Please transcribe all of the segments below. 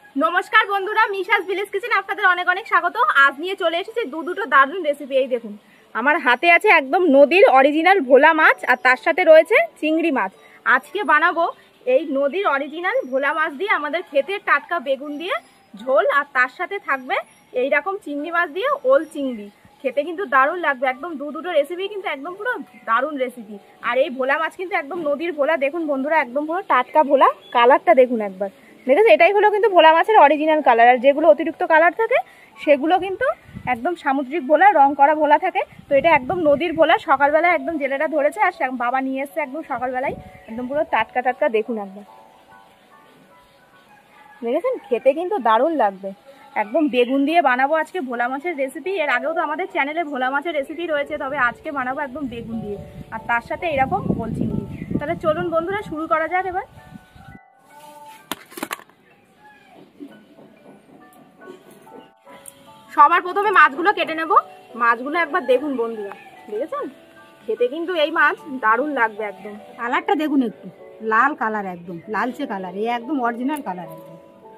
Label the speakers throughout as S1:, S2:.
S1: নমস্কার বন্ধুরা, মিশাস village kitchen আপনাদের অনেক অনেক স্বাগত। আজ নিয়ে চলে এসেছি দুটো দারুণ রেসিপি। এই দেখুন, আমার হাতে আছে একদম নদীর অরিজিনাল ভোলা মাছ, আর তার সাথে রয়েছে চিংড়ি মাছ। আজকে বানাবো এই নদীর অরিজিনাল ভোলা মাছ দিয়ে আমাদের ক্ষেতের টাটকা বেগুন দিয়ে ঝোল, আর তার সাথে থাকবে এই রকম চিংড়ি মাছ দিয়ে ওল চিংড়ি। খেতে কিন্তু দারুণ লাগবে। একদম দুটো রেসিপি কিন্তু একদম পুরো দারুণ রেসিপি। আর এই ভোলা মাছ কিন্তু একদম নদীর ভোলা। দেখুন বন্ধুরা, একদম পুরো টাটকা ভোলা। কালারটা দেখুন একবার, দেখেছে? এটাই হলো কিন্তু ভোলা মাছের অরিজিনাল কালার। আর যেগুলো অতিরিক্ত কালার থাকে সেগুলো কিন্তু একদম সামুদ্রিক ভোলা, রং করা ভোলা থাকে। তো এটা একদম নদীর ভোলা। সকালবেলায় একদম জেলেরা ধরেছে, আর বাবা নিয়ে এসছে একদম সকালবেলায়। একদম পুরো টাটকা টাটকা। দেখুন একবার, দেখেছেন? খেতে কিন্তু দারুণ লাগবে। একদম বেগুন দিয়ে বানাবো আজকে ভোলা মাছের রেসিপি। এর আগেও তো আমাদের চ্যানেলে ভোলা মাছের রেসিপি রয়েছে, তবে আজকে বানাবো একদম বেগুন দিয়ে, আর তার সাথে এরকম ওল চিংড়ি। তাহলে চলুন বন্ধুরা, শুরু করা যাক এবার। সবার প্রথমে মাছগুলো কেটে নেব। মাছগুলো একবার দেখুন বন্ধুরা, দেখেছেন? খেতে কিন্তু এই মাছ দারুণ লাগবে। একদম
S2: কালারটা দেখুন, একটু লাল কালার, একদম লালচে কালার। এই একদম অরিজিনাল কালার। একদম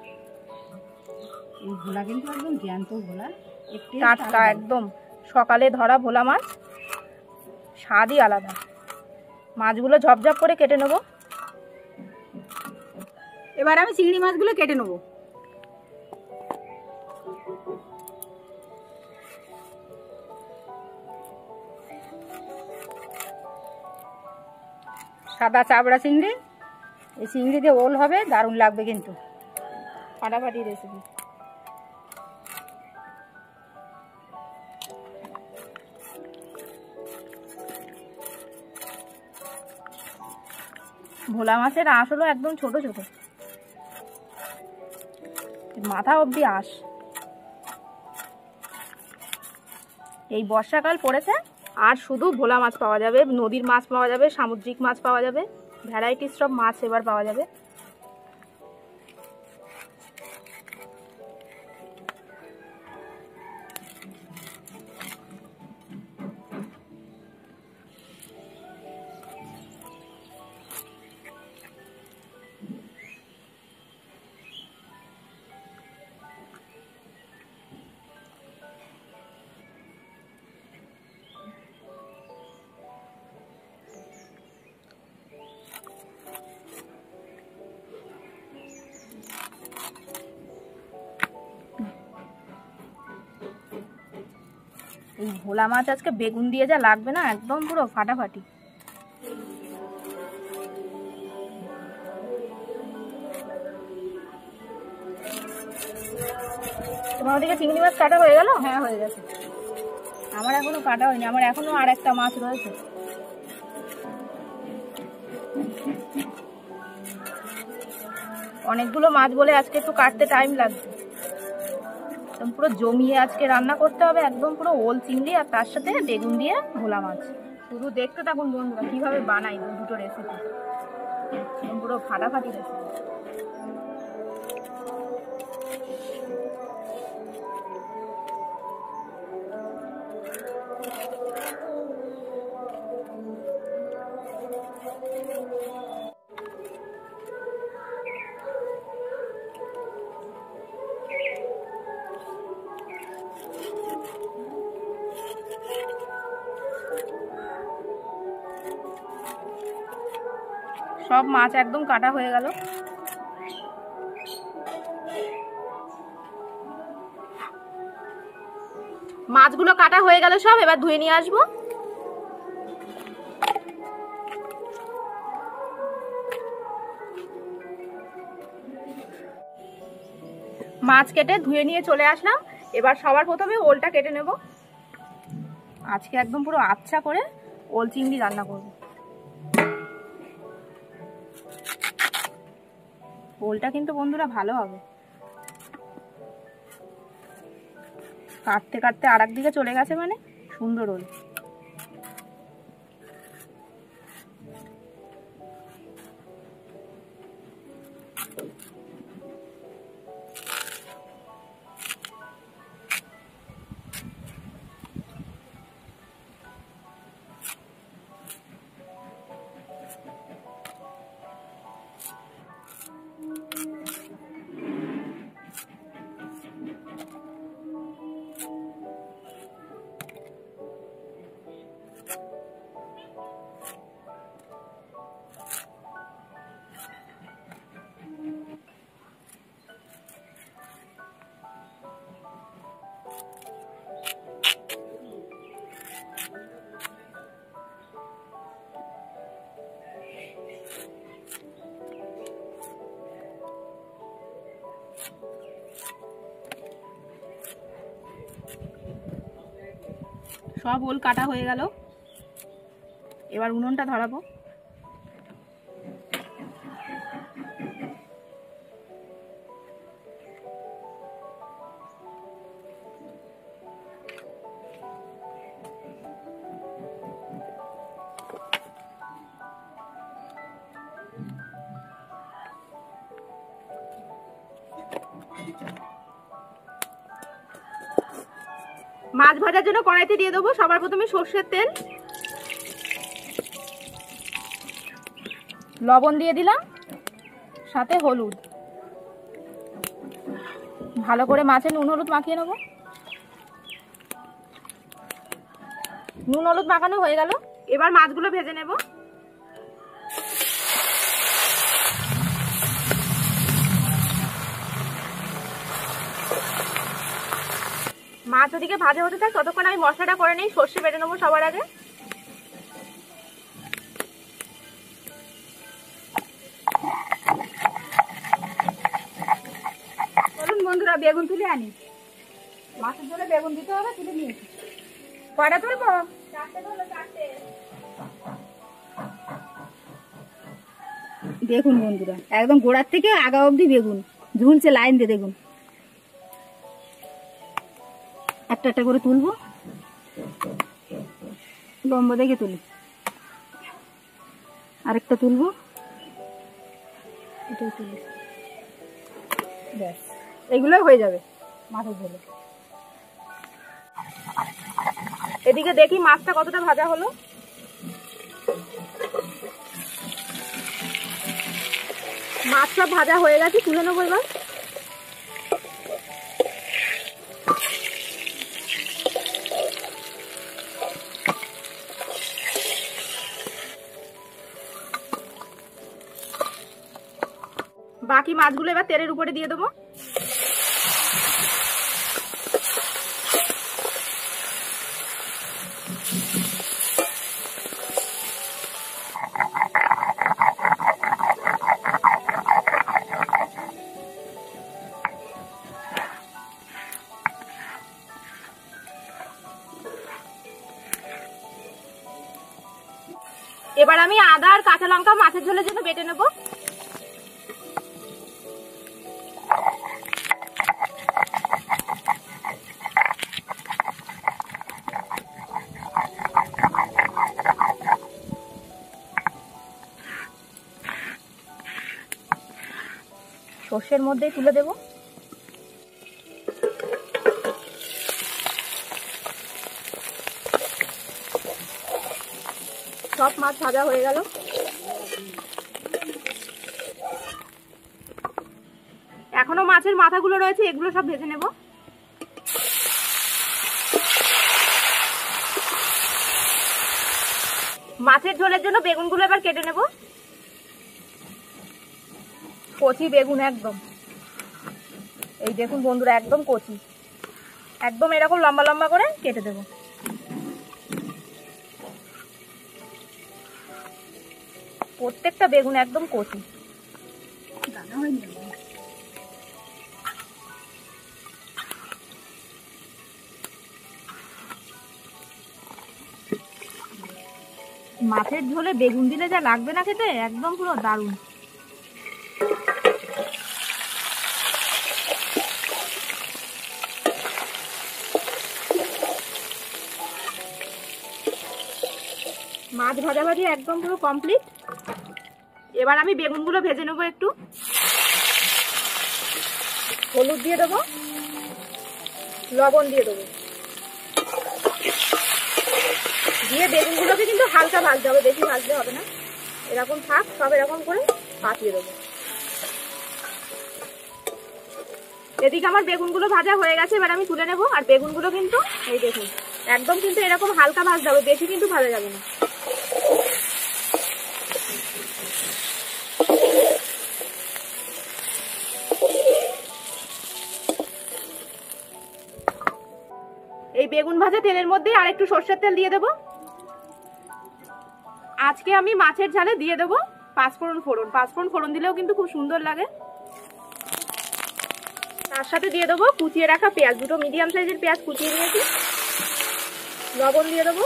S2: এই ভোলা কিন্তু একদম জ্যান্ত ভোলা,
S1: টাটকা একদম সকালে ধরা ভোলা মাছ, স্বাদই আলাদা। মাছগুলো ঝপঝপ করে কেটে নেব।
S2: এবার আমি চিংড়ি মাছগুলো কেটে নেব। সাদা চাবড়া চিংড়ি, এই চিংড়ি দিয়ে ওল হবে, দারুণ লাগবে কিন্তু।
S1: ফাটাফাটি রেসিপি। ভোলা মাছের আঁশ হলো একদম ছোট ছোট, মাথা অবধি আঁশ। এই বর্ষাকাল পড়েছে, আর শুধু ভোলা মাছ পাওয়া যাবে, নদীর মাছ পাওয়া যাবে, সামুদ্রিক মাছ পাওয়া যাবে, ভ্যারাইটিস সব মাছ এবার পাওয়া যাবে। এই ভোলা মাছ আজকে বেগুন দিয়ে যা লাগবে না, একদম পুরো ফাটাফাটি। তোমার ওদিকে চিংড়ি মাছ কাটা হয়ে গেল?
S2: হ্যাঁ, হয়ে গেছে।
S1: আমার এখনো কাটা হয়নি, আমার এখনো আর একটা মাছ রয়েছে। অনেকগুলো মাছ বলে আজকে একটু কাটতে টাইম লাগবে। একদম পুরো জমিয়ে আজকে রান্না করতে হবে, একদম পুরো ওল চিংড়ি, আর তার সাথে বেগুন দিয়ে ভোলা মাছ। শুধু দেখতে থাকুন বন্ধুরা কিভাবে বানাই দুটো রেসিপি, একদম পুরো ফাটাফাটি রেসিপি। সব মাছ একদম কাটা হয়ে গেল। মাছগুলো কাটা হয়ে গেল সব, এবার ধুয়ে নিয়ে আসবো। মাছ কেটে ধুয়ে নিয়ে চলে আসলাম। এবার সবার প্রথমে ওলটা কেটে নেব। আজকে একদম পুরো আচ্ছা করে ওল চিংড়ি রান্না করব। ওলটা কিন্তু বন্ধুরা ভালো হবে। কাটতে কাটতে আর এক দিকে চলে গেছে, মানে সুন্দর ওল। সব ওল কাটা হয়ে গেল, এবার উনুনটা ধরাবো। মাছ ভাজার জন্য কড়াইতে দিয়ে দেবো সবার প্রথমে সর্ষের তেল, লবণ দিয়ে দিলাম, সাথে হলুদ। ভালো করে মাছে নুন হলুদ মাখিয়ে নেব। নুন হলুদ মাখানো হয়ে গেল, এবার মাছগুলো ভেজে নেব। মাছ ওদিকে ভাজা হতে থাক, ততক্ষণ আমি মশলাটা করে নিই। সর্ষে বেটে নেবো সবার আগে।
S2: চলুন বন্ধুরা বেগুন তুলে আনি, মাছের ঝোলে বেগুন দিতে হবে, তুলে নিয়েছি। কয়টা তুলবো? দেখুন বন্ধুরা একদম গোড়ার থেকে আগা অবধি বেগুন ঝুলছে লাইন দিয়ে, দেখুন একটা একটা করে তুলবো, লম্বা দেখে তুলি। আরেকটা তুলবো, এটাই তুলি, ব্যাস এগুলো হয়ে যাবে মাছের ঝোলে।
S1: এদিকে দেখি মাছটা কতটা ভাজা হলো। মাছ সব ভাজা হয়ে গেছে, তুলে নেবো এবার। বাকি মাছগুলো এবার তেলের উপরে দিয়ে দেবো। এবার আমি আদা আর কাঁচা লঙ্কা মাছের ঝোলের জন্য বেটে নেব। সর্ষের মধ্যে তুলে দেব। সব মাছ ভাজা হয়ে গেল। এখনো মাছের মাথাগুলো রয়েছে, এগুলো সব ভেজে নেব। মাছের ঝোলের জন্য বেগুনগুলো এবার কেটে নেব। কচি বেগুন একদম, এই দেখুন বন্ধুরা একদম কচি, একদম এরকম লম্বা লম্বা করে কেটে দেব। প্রত্যেকটা বেগুন একদম কচি। মাছের ঝোলে বেগুন দিলে যা লাগবে না খেতে, একদম পুরো দারুণ। মাছ ভাজাভাজি একদম পুরো কমপ্লিট। এবার আমি বেগুনগুলো ভেজে নেবো একটু। হলুদ দিয়ে দেবো, লবণ দিয়ে দেবো, দিয়ে বেগুনগুলোকে কিন্তু হালকা ভাজতে হবে, বেশি ভাজতে হবে না। এরকম থাক, সব এরকম করে পাঠিয়ে দেবো। এদিকে আমার বেগুনগুলো ভাজা হয়ে গেছে, এবার আমি তুলে নেবো। আর বেগুনগুলো কিন্তু এই দেখুন একদম কিন্তু এরকম হালকা ভাজতে হবে, বেশি কিন্তু ভাজা যাবে না। এই বেগুন ভাজা তেলের মধ্যে আর একটু সরষের তেল দিয়ে দেবো। আজকে আমি মাছের ঝালে দিয়ে দেবো পাঁচফোড়ন ফোড়ন। পাঁচফোড়ন ফোড়ন দিলেও কিন্তু খুব সুন্দর লাগে। তার সাথে দিয়ে দেবো কুচিয়ে রাখা পেঁয়াজ, দুটো মিডিয়াম সাইজের পেঁয়াজ কুচিয়ে নিয়েছি। লবণ দিয়ে দেবো।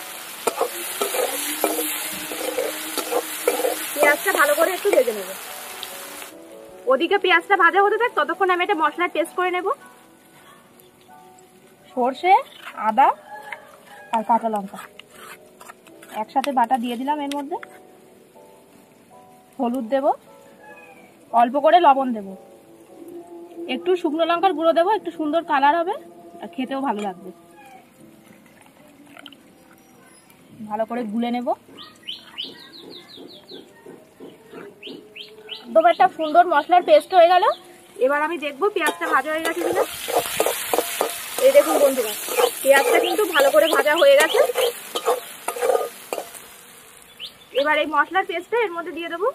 S1: পেঁয়াজটা ভালো করে একটু ভেজে নেব। ওদিকে পেঁয়াজটা ভাজা হতে থাক, ততক্ষণ আমি একটা মশলার পেস্ট করে নেব। সর্ষে, আদা আর কাঁচা লঙ্কা একসাথে বাটা দিয়ে দিলাম। এর মধ্যে হলুদ দেব, অল্প করে লবণ দেব, একটু শুকনো লঙ্কার গুঁড়ো দেবো, একটু সুন্দর কালার হবে আর খেতেও ভালো লাগবে। ভালো করে গুলে নেব। একদম একটা সুন্দর মশলার পেস্ট হয়ে গেল। এবার আমি দেখবো পেঁয়াজটা ভাজা হয়ে গেছে কিনা। এই দেখুন বন্ধুরা, পেঁয়াজটা কিন্তু ভালো করে ভাজা হয়ে গেছে। এবার এই মশলার পেস্টটা এর মধ্যে দিয়ে দেবো।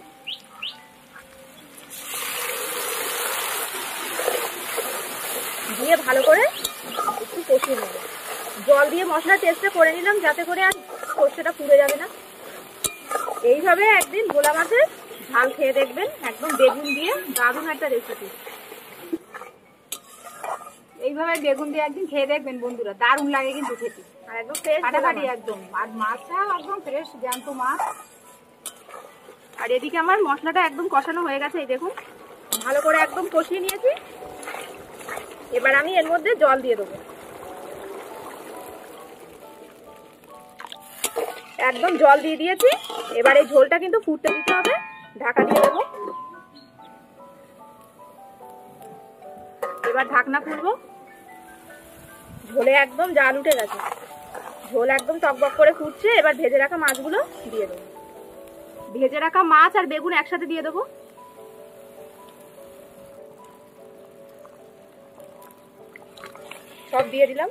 S1: দিয়ে ভালো করে একটু কষিয়ে নেব। জল দিয়ে মশলার পেস্টটা করে নিলাম, যাতে করে আর সর্ষেটা পুড়ে যাবে না। এইভাবে একদিন ভোলা মাছের ঝাল খেয়ে দেখবেন, একদম বেগুন দিয়ে দারুণ একটা রেসিপি।
S2: এইভাবে বেগুন দিয়ে একদিন খেয়ে দেখবেন বন্ধুরা, দারুণ লাগে কিন্তু খেতে।
S1: আর একদম ফ্রেশ
S2: ফাটাফাটি একদম। আর মাছটা একদম ফ্রেশ জ্যান্ত মাছ।
S1: আর এদিকে আমার মশলাটা একদম কষানো হয়ে গেছে। এই দেখুন ভালো করে একদম কষিয়ে নিয়েছি। এবার আমি এর মধ্যে জল দিয়ে দেবো। একদম জল দিয়ে দিয়েছি। এবার এই ঝোলটা কিন্তু ফুটতে দিতে হবে। ঢাকা দিয়ে দেবো। এবার ঢাকনা খুলবো। ঝোলে একদম জাল উঠে গেছে, ঝোল একদম টকবক করে ফুটছে। এবার ভেজে রাখা মাছগুলো দিয়ে দেবো। ভেজে রাখা মাছ আর বেগুন একসাথে দিয়ে দেবো। সব দিয়ে দিলাম।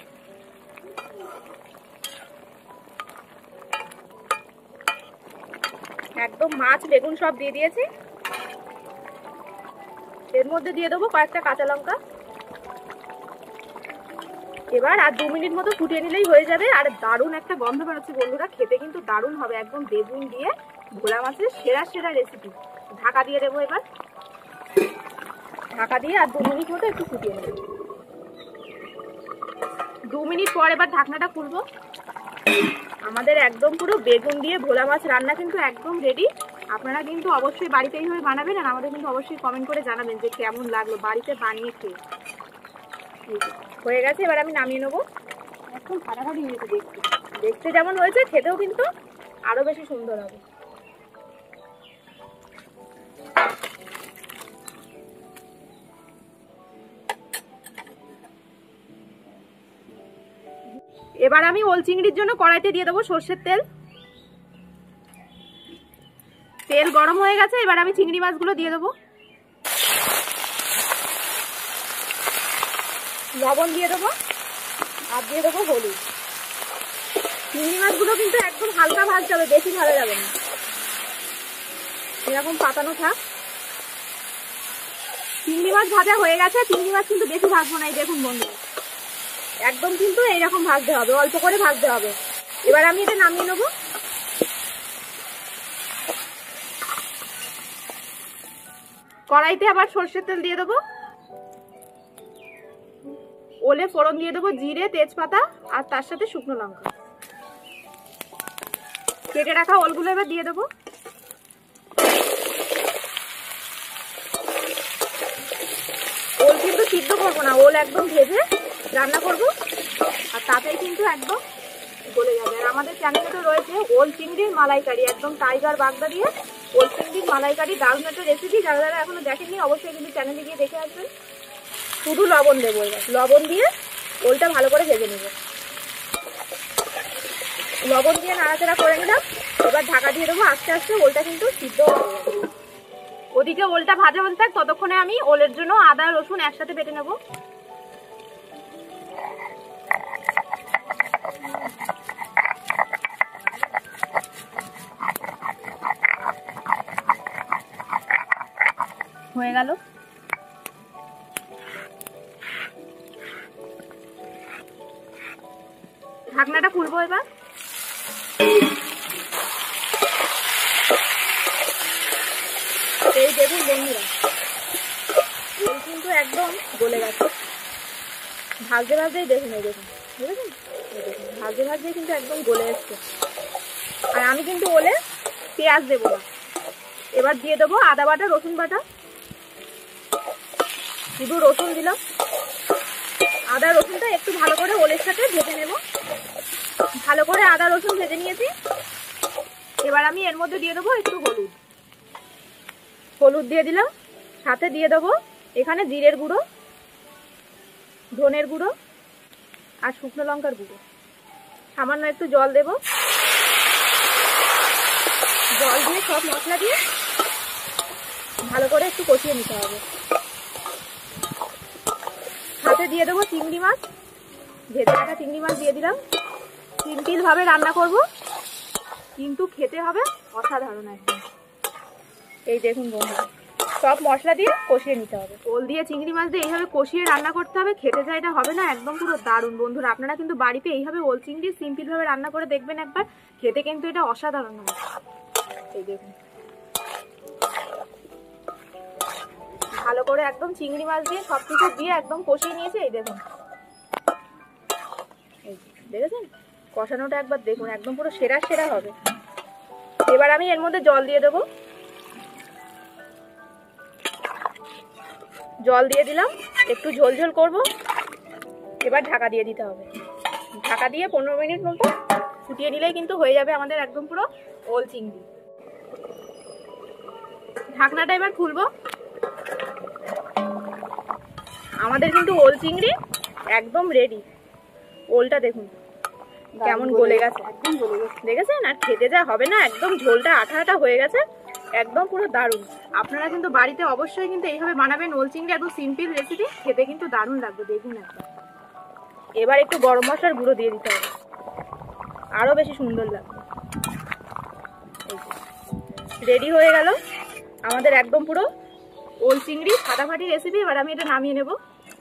S1: একদম মাছ বেগুন সব দিয়ে দিয়েছি। এর মধ্যে দিয়ে দেবো কয়েকটা কাঁচা লঙ্কা। এবার আর 2 মিনিট মতো ফুটিয়ে নিলেই হয়ে যাবে। আর দারুণ একটা গন্ধ বেরোচ্ছে বন্ধুরা, খেতে কিন্তু দারুণ হবে। একদম বেগুন দিয়ে ভোলা মাছের সেরা সেরা রেসিপি। ঢাকা দিয়ে দেবো। এবার ঢাকা দিয়ে আর 2 মিনিট মতো একটু ফুটিয়ে নেব। 2 মিনিট পর এবার ঢাকনাটা খুলবো। আমাদের একদম পুরো বেগুন দিয়ে ভোলা মাছ রান্না কিন্তু একদম রেডি। আপনারা কিন্তু অবশ্যই বাড়িতে এইভাবে বানাবেন, আর আমাদের কিন্তু অবশ্যই কমেন্ট করে জানাবেন যে কেমন লাগলো বাড়িতে বানিয়ে খেয়ে। হয়ে গেছে, এবার আমি নামিয়ে নেবো।
S2: একদম ফাটাফাটি হয়েছে দেখতে।
S1: দেখতে যেমন হয়েছে, খেতেও কিন্তু আরো বেশি সুন্দর হবে। এবার আমি ওল চিংড়ির জন্য কড়াইতে দিয়ে দেবো সর্ষের তেল। তেল গরম হয়ে গেছে। এবার আমি চিংড়ি মাছগুলো দিয়ে দেবো। লবণ দিয়ে দেবো আর দিয়ে দেবো হলুদ। চিংড়ি মাছগুলো কিন্তু একদম হালকা ভাজতে হবে, বেশি ভালো যাবে না। এরকম পাতানো থাক। চিংড়ি মাছ ভাজা হয়ে গেছে। চিংড়ি মাছ কিন্তু বেশি ভাজবো না। এই দেখুন বন্ধুরা, একদম কিন্তু এইরকম ভাজতে হবে, অল্প করে ভাজতে হবে। এবার আমি এটা নামিয়ে নেবো। কড়াইতে আবার সর্ষের তেল দিয়ে দেবো। ওলে ফোড়ন দিয়ে দেবো জিরে, তেজপাতা আর তার সাথে শুকনো লঙ্কা। কেটে রাখা ওলগুলো এবার দিয়ে দেবো। ওল কিন্তু সিদ্ধ করবো না, ওল একদম ভেজে রান্না করবো, আর তাতেই কিন্তু একদম গলে যাবে। আর আমাদের চ্যানেলে তো রয়েছে ওল চিংড়ির মালাইকারি, একদম টাইগার বাগদা দিয়ে ওল চিংড়ির মালাইকারি, দারুণ একটা রেসিপি। যারা যারা এখনো দেখেননি অবশ্যই কিন্তু চ্যানেলে গিয়ে দেখে আসবেন। শুধু লবণ দেবো। এবার লবণ দিয়ে ওলটা ভালো করে ভেজে নেব। লবণ দিয়ে নাড়াচাড়া করে নিলাম। এবার ঢাকা দিয়ে দেবো। আস্তে আস্তে ওলটা কিন্তু সিদ্ধ হয়ে যাবে। ওদিকে ওলটা ভাজা হতে থাক, ততক্ষণে আমি ওলের জন্য আদা রসুন একসাথে বেটে নেব। হয়ে গেল। ঢাকনাটা খুলবো এবার। এই দেখুন বন্ধুরা, কিন্তু একদম গলে গেছে। ভাজতে ভাজতেই দেখুন, এই দেখুন, বুঝেছেন, এই দেখুন ভাজতে ভাজতেই কিন্তু একদম গলে এসছে। আর আমি কিন্তু ওলে পেঁয়াজ দেবো না, এবার দিয়ে দেবো আদা বাটা, রসুন বাটা, শুধু রসুন দিলাম। আদা রসুনটা একটু ভালো করে ওলের সাথে ভেজে নেব। ভালো করে আদা রসুন ভেজে নিয়েছি। এবার আমি এর মধ্যে দিয়ে দেবো একটু হলুদ। হলুদ দিয়ে দিলাম, সাথে দিয়ে দেবো এখানে জিরের গুঁড়ো, ধনের গুঁড়ো আর শুকনো লঙ্কার গুঁড়ো। সামান্য একটু জল দেব। জল দিয়ে সব মশলা দিয়ে ভালো করে একটু কষিয়ে নিতে হবে। সাথে দিয়ে দেবো চিংড়ি মাছ, ভেজে রাখা চিংড়ি মাছ দিয়ে দিলাম। সিম্পল ভাবে রান্না করব, কিন্তু খেতে হবে অসাধারণ একদম। এই দেখুন বন্ধুরা, সব মশলা দিয়ে কষিয়ে নিতে হবে। ওল দিয়ে চিংড়ি মাছ দিয়ে এইভাবে কষিয়ে রান্না করতে হবে, খেতে যা এটা হবে না একদম পুরো দারুণ। বন্ধুরা আপনারা কিন্তু বাড়িতে এইভাবে ওল চিংড়ি সিম্পল ভাবে রান্না করে দেখবেন একবার, খেতে কিন্তু এটা অসাধারণ হবে। এই দেখুন ভালো করে একদম চিংড়ি মাছ দিয়ে সবকিছু দিয়ে একদম কষিয়ে নিয়েছে। এই দেখুন, এই দেখেছেন কষানোটা একবার দেখুন, একদম পুরো সেরা সেরা হবে। এবার আমি এর মধ্যে জল দিয়ে দেবো। জল দিয়ে দিলাম, একটু ঝোল ঝোল করবো। এবার ঢাকা দিয়ে দিতে হবে। ঢাকা দিয়ে 15 মিনিট মতো ফুটিয়ে নিলেই কিন্তু হয়ে যাবে আমাদের একদম পুরো ওল চিংড়ি। ঢাকনাটা এবার খুলবো। আমাদের কিন্তু ওল চিংড়ি একদম রেডি। ওলটা দেখুন কেমন গলে গেছে, একদম গলে গেছে, দেখেছেন? আর খেতে যা হবে না, একদম ঝোলটা আঠা আঠা হয়ে গেছে, একদম পুরো দারুণ। আপনারা কিন্তু বাড়িতে অবশ্যই কিন্তু এইভাবে বানাবেন ওল চিংড়ি, একদম সিম্পল রেসিপি, খেতে কিন্তু দারুণ লাগবে। দেখুন একবার। এবার একটু গরম মশলার গুঁড়ো দিয়ে দিতে হবে, আরো বেশি সুন্দর লাগবে। রেডি হয়ে গেল আমাদের একদম পুরো ওল চিংড়ি ফাটাফাটি রেসিপি। এবার আমি এটা নামিয়ে নেব।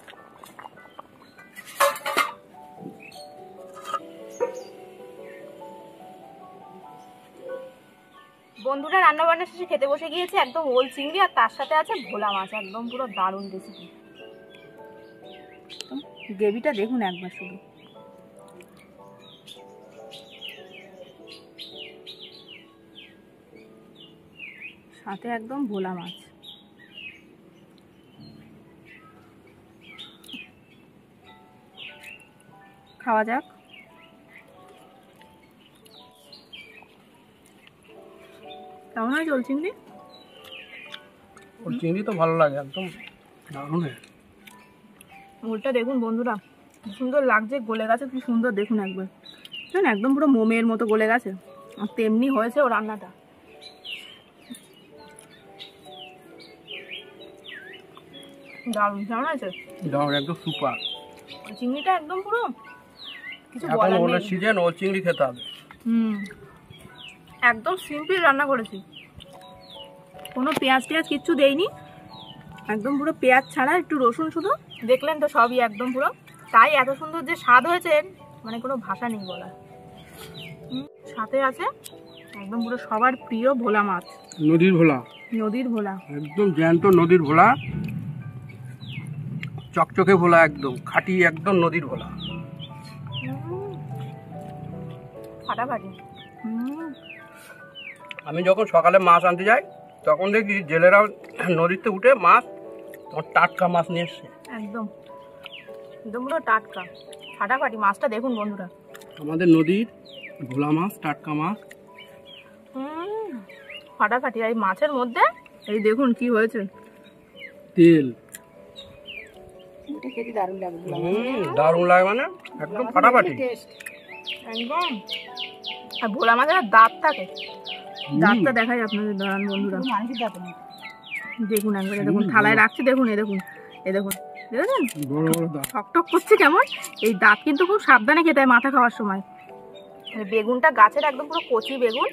S1: বন্ধুরা রান্না বান্না শেষে খেতে বসে গিয়েছে একদম ওল চিংড়ি, আর তার সাথে আছে ভোলা মাছ, একদম পুরো দারুণ রেসিপি। গ্রেভিটা দেখুন একবার শুধু, সাথে একদম ভোলা মাছ। খাওয়া যাক। কেমন হয় ওল চিংড়ি?
S3: ওল চিংড়ি তো ভালো লাগে, একদম দারুণ।
S1: ওলটা দেখুন বন্ধুরা কি সুন্দর লাগছে, গলে গেছে কি সুন্দর দেখুন একবার, একদম পুরো মোমের মতো গলে গেছে। আর তেমনি হয়েছে ও রান্নাটা। দারুণ, কেমন আছে?
S3: দারুণ, একদম সুপার।
S1: চিংড়িটা একদম পুরো কিছু
S3: এখন
S1: বলার
S3: ওলের
S1: নেই।
S3: সিজন, ওল চিংড়ি খেতে হবে।
S1: একদম সিম্পল রান্না করেছি, কোনো পেঁয়াজ টেয়াজ কিচ্ছু দেইনি, একদম পুরো পেঁয়াজ ছাড়া, একটু রসুন শুধু। দেখলেন তো সবই একদম পুরো, তাই এত সুন্দর যে স্বাদ হয়েছে মানে কোনো ভাষা নেই বলার। সাথে আছে একদম পুরো সবার প্রিয় ভোলা মাছ,
S3: নদীর ভোলা,
S1: নদীর ভোলা,
S3: একদম জ্যান্ত নদীর ভোলা, চকচকে ভোলা, একদম খাঁটি, একদম নদীর ভোলা,
S1: ফাটাফাটি।
S3: আমি যখন সকালে মাছ আনতে যাই তখন দেখি জেলেরা নদীতে উঠে মাছ, তোমার টাটকা মাছ নিয়ে এসছে,
S1: একদম একদম পুরো টাটকা ফাটাফাটি। মাছটা দেখুন বন্ধুরা,
S3: আমাদের নদীর ভোলা মাছ, টাটকা মাছ,
S1: ফাটাফাটি। আর এই মাছের মধ্যে এই দেখুন কি হয়েছে,
S3: তেল।
S2: খেতে দারুণ লাগবে,
S3: দারুণ লাগে, মানে একদম ফাটাফাটি
S1: একদম। আর ভোলা মাছের দাঁত থাকে, দাঁতটা দেখাই আপনাদের দাঁড়ান বন্ধুরা,
S2: মানুষের দাঁত নেই।
S1: দেখুন একবার, দেখুন থালায় রাখছি, দেখুন এই দেখুন, এই দেখুন, দেখেছেন
S3: বড় বড় দাঁত,
S1: ঠকঠক করছে কেমন। এই দাঁত কিন্তু খুব সাবধানে খেতে হয় মাথা খাওয়ার সময়। বেগুনটা গাছের একদম পুরো কচি বেগুন।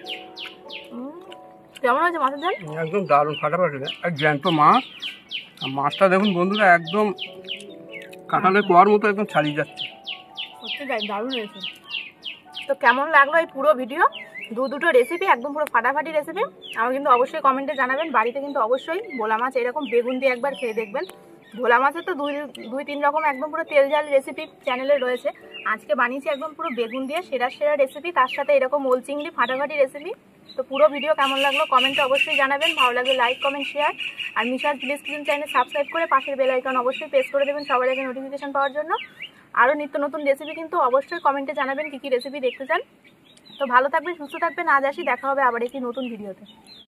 S1: কেমন হয়েছে মাছের ঝাল?
S3: একদম দারুণ ফাটাফাটি। আর জ্যান্ত মাছ, আর মাছটা দেখুন বন্ধুরা একদম কাঁঠালের কোয়ার মতো একদম ছাড়িয়ে যাচ্ছে,
S1: সত্যি তাই দারুণ হয়েছে। তো কেমন লাগলো এই পুরো ভিডিও, দুটো রেসিপি একদম পুরো ফাটাফাটি রেসিপি। আমার কিন্তু অবশ্যই কমেন্টে জানাবেন। বাড়িতে কিন্তু অবশ্যই ভোলা মাছ এরকম বেগুন দিয়ে একবার খেয়ে দেখবেন, ভোলা মাছের তো দুই তিন রকম একদম পুরো তেল ঝাল রেসিপি চ্যানেলে রয়েছে। আজকে বানিয়েছি একদম পুরো বেগুন দিয়ে সেরা সেরা রেসিপি, তার সাথে এরকম ওল চিংড়ি ফাটাফাটি রেসিপি। তো পুরো ভিডিও কেমন লাগলো কমেন্টে অবশ্যই জানাবেন, ভালো লাগলে লাইক কমেন্ট শেয়ার, আর Misha's village kitchen channel subscribe করে পাশের বেল আইকন অবশ্যই প্রেস করে দেবেন সবার আগে নোটিফিকেশন পাওয়ার জন্য। আরও নিত্য নতুন রেসিপি কিন্তু অবশ্যই কমেন্টে জানাবেন কী কী রেসিপি দেখতে চান। তো ভালো থাকবেন, সুস্থ থাকবেন, আজ আসি, দেখা হবে আবার একটি নতুন ভিডিওতে।